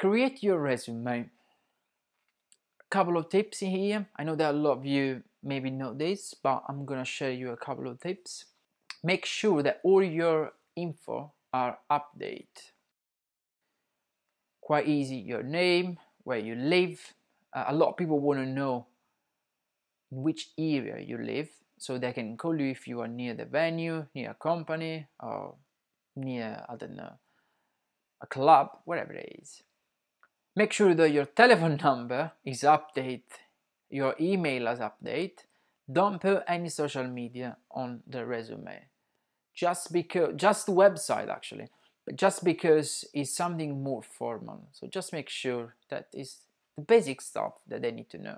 Create your resume. A couple of tips in here. I know that a lot of you maybe know this, but I'm gonna share you a couple of tips. Make sure that all your info are updated. Quite easy, your name, where you live. A lot of people want to know in which area you live, so they can call you if you are near the venue, near a company, or near, I don't know, a club, whatever it is. Make sure that your telephone number is updated, your email is updated. Don't put any social media on the resume. Just the website actually, but just because it's something more formal. So just make sure that is the basic stuff that they need to know.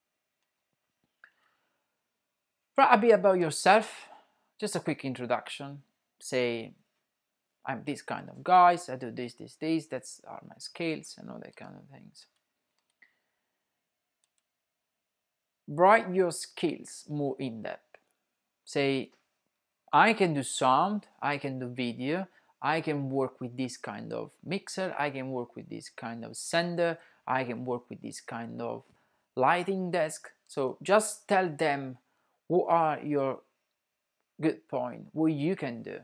Write a bit about yourself, just a quick introduction. Say, I'm this kind of guy, I do this, that's are my skills and all that kind of things. Write your skills more in depth. Say, I can do sound, I can do video, I can work with this kind of mixer, I can work with this kind of sender, I can work with this kind of lighting desk. So just tell them what are your good points, what you can do.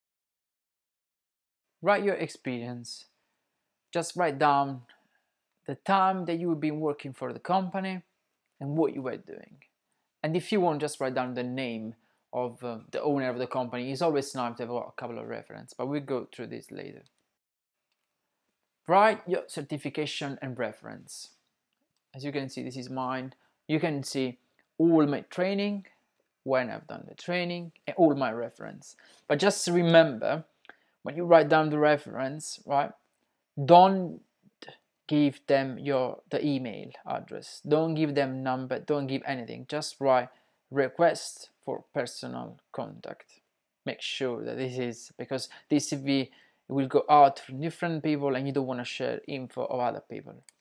Write your experience. Just write down the time that you've been working for the company and what you were doing. And if you want, just write down the name of the owner of the company. It's always nice to have a couple of references, but we'll go through this later. Write your certification and reference. As you can see, this is mine. You can see all my training, when I've done the training, and all my reference. But just remember, when you write down the reference, right, don't give them the email address. Don't give them number, don't give anything. Just write request for personal contact. Make sure that this is, because this CV will go out to different people and you don't want to share info of other people.